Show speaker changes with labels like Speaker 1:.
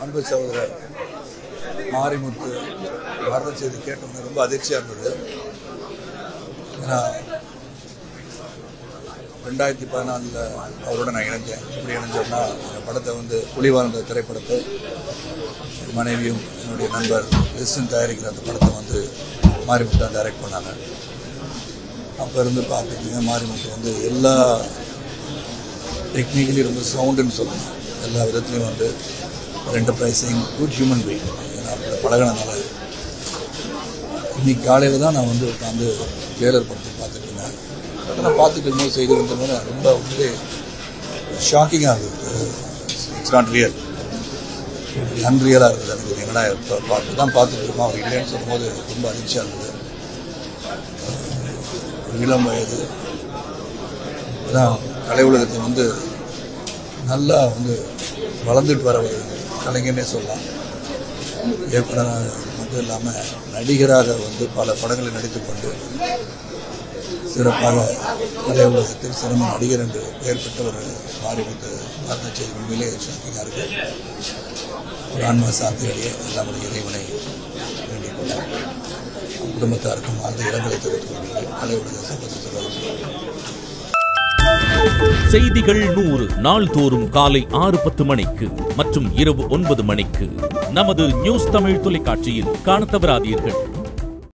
Speaker 1: அன்பு சகோதரர் மாரிமுத்து மரண செய்தி கேட்டோம்னா ரொம்ப அதிர்ச்சியாக இருந்தது. ஏன்னா 2014 அவரோட நான் இணைஞ்சேன். எப்படி இணைஞ்சோம்னா என் படத்தை புலிவாழ்ந்த திரைப்படத்தை மனைவியும் என்னுடைய நண்பர் லிஸ்டன் தயாரிக்கிற அந்த படத்தை மாரிமுத்து தான் டைரக்ட் பண்ணாங்க. அப்போ இருந்து பார்த்துக்கிங்க மாரிமுத்து எல்லா டெக்னிக்கலி ரொம்ப சவுண்டுன்னு சொல்லணும். எல்லா விதத்துலையும் என்டர்பிரைசிங் குட் ஹியூமன் பீயிங். அப்படி பழகினதுனால இன்னைக்கு காலையில் தான் நான் உட்காந்து ட்ரெய்லர் படத்தை பார்த்துட்டு இருந்தேன். நான் பார்த்துட்டு இருக்கும்போது செய்தி வந்ததுனால ரொம்ப ஷாக்கிங்காக இருக்குது. இட்ஸ் நாட் ரியல், அன்ரியலாக இருக்குது. எனக்கு என்னடா இப்போ பார்த்துட்டு இருக்கோம். அவர் இல்லைன்னு சொல்லும்போது ரொம்ப அதிர்ச்சியாக இருந்தது. இளம் வயது தான் கலை உலகத்தை நல்லா வளர்ந்துட்டு வர ஒரு கலைஞனே சொல்லலாம். இயக்குனராக மட்டும் இல்லாமல் நடிகராக பல படங்களில் நடித்துக்கொண்டு சிறப்பாக கலை உலகத்தில் சிறந்த நடிகர் என்று பெயர் பெற்ற ஒரு மாரிமுத்து மரண செய்தி உண்மையிலே ஷாக்கிங்காக இருக்குது. ஒரு ஆன்ம சாத்திரையே எல்லாம் இறைவனை வேண்டிக் கொள்ள குடும்பத்தாருக்கும் அந்த இடங்களை தெரிவித்துக் கொள்கிறேன். கலை உலக சம்பந்தத்தில்
Speaker 2: செய்திகள் 100 நாள்தோறும் காலை 6:10 மணிக்கு மற்றும் இரவு 9 மணிக்கு நமது நியூஸ் தமிழ் தொலைக்காட்சியில் காணத் தவறாதீர்கள்.